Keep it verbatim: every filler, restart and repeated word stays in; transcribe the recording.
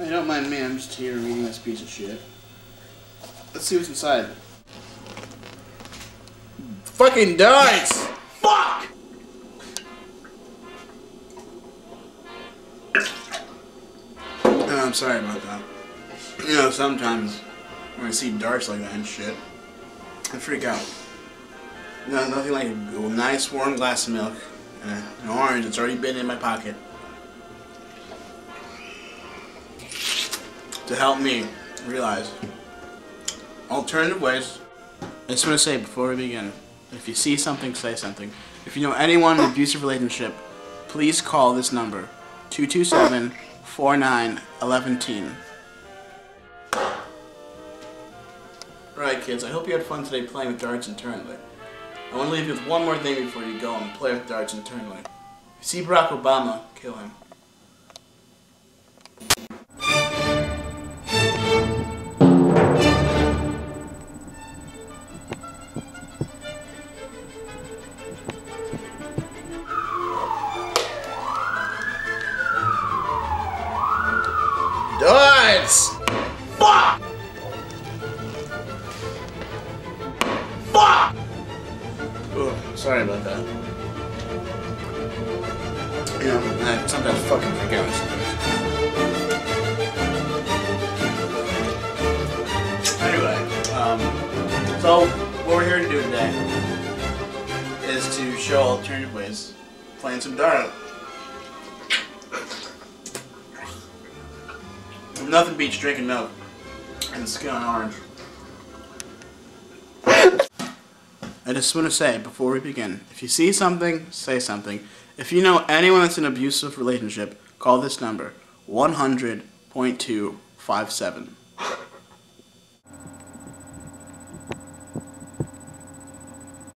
Hey, don't mind me, I'm just here reading this piece of shit. Let's see what's inside. Fucking darts! Fuck! Oh, I'm sorry about that. You know, sometimes when I see darts like that and shit, I freak out. No, nothing like a nice warm glass of milk and an orange that's already been in my pocket to help me realize alternative ways. I just want to say before we begin, if you see something, say something. If you know anyone in an abusive relationship, please call this number, two two seven, four nine one one teen. Alright kids, I hope you had fun today playing with darts internally. I want to leave you with one more thing before you go and play with darts internally. If you see Barack Obama, kill him. Darts! Fuck! Fuck! Oh, sorry about that. You know, I sometimes fucking forget what Anyway, um, so what we're here to do today is to show alternative ways of playing some dart. Nothing beats drinking milk and skin on orange. I just want to say before we begin, if you see something, say something. If you know anyone that's in an abusive relationship, call this number, one hundred point two five seven.